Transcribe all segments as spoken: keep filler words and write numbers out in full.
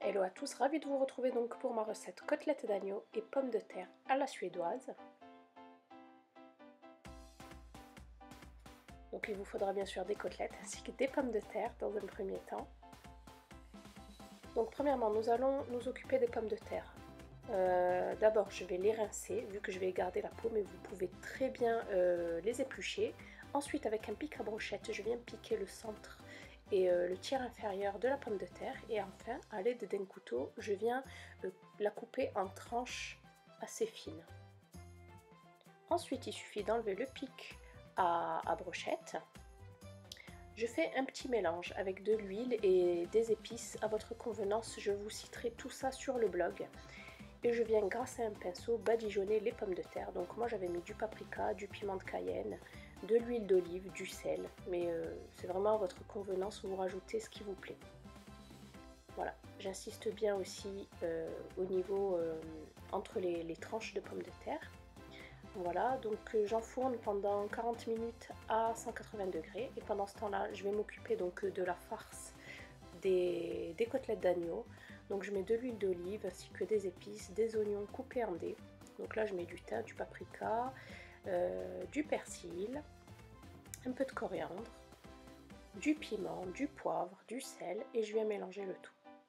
Hello à tous, ravie de vous retrouver donc pour ma recette côtelette d'agneau et pommes de terre à la suédoise. Donc il vous faudra bien sûr des côtelettes ainsi que des pommes de terre dans un premier temps. Donc premièrement, nous allons nous occuper des pommes de terre. Euh, D'abord je vais les rincer vu que je vais garder la peau, mais vous pouvez très bien euh, les éplucher. Ensuite avec un pic à brochette, je viens piquer le centre et euh, le tiers inférieur de la pomme de terre, et enfin à l'aide d'un couteau je viens euh, la couper en tranches assez fines. Ensuite il suffit d'enlever le pic à, à brochette. Je fais un petit mélange avec de l'huile et des épices à votre convenance, je vous citerai tout ça sur le blog. Et je viens grâce à un pinceau badigeonner les pommes de terre. Donc moi j'avais mis du paprika, du piment de Cayenne, de l'huile d'olive, du sel, mais euh, c'est vraiment à votre convenance, vous rajoutez ce qui vous plaît. Voilà, j'insiste bien aussi euh, au niveau euh, entre les, les tranches de pommes de terre. Voilà, donc euh, j'enfourne pendant quarante minutes à cent quatre-vingts degrés, et pendant ce temps-là, je vais m'occuper donc de la farce des, des côtelettes d'agneau. Donc je mets de l'huile d'olive ainsi que des épices, des oignons coupés en dés. Donc là je mets du thym, du paprika, euh, du persil, un peu de coriandre, du piment, du poivre, du sel, et je viens mélanger le tout.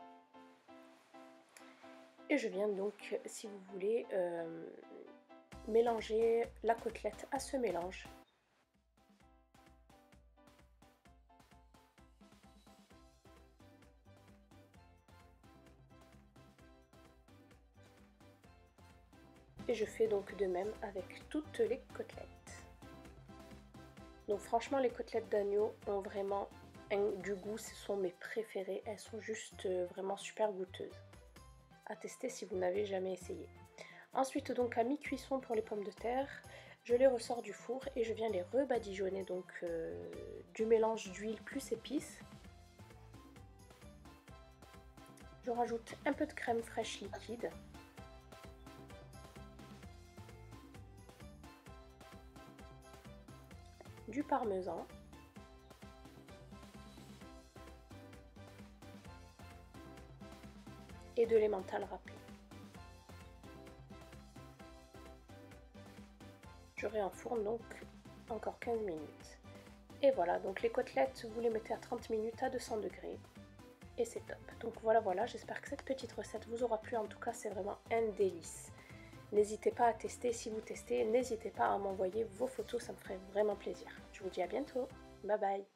Et je viens donc, si vous voulez, euh, mélanger la côtelette à ce mélange. Et je fais donc de même avec toutes les côtelettes. Donc franchement les côtelettes d'agneau ont vraiment un, du goût, ce sont mes préférées, elles sont juste euh, vraiment super goûteuses. À tester si vous n'avez jamais essayé. Ensuite donc à mi-cuisson pour les pommes de terre, je les ressors du four et je viens les rebadigeonner donc euh, du mélange d'huile plus épices. Je rajoute un peu de crème fraîche liquide. Du parmesan. Et de l'emmental râpé. Je réenfourne donc encore quinze minutes. Et voilà, donc les côtelettes, vous les mettez à trente minutes à deux cents degrés. Et c'est top. Donc voilà, voilà, j'espère que cette petite recette vous aura plu. En tout cas, c'est vraiment un délice. N'hésitez pas à tester. Si vous testez, n'hésitez pas à m'envoyer vos photos, ça me ferait vraiment plaisir. Je vous dis à bientôt. Bye bye.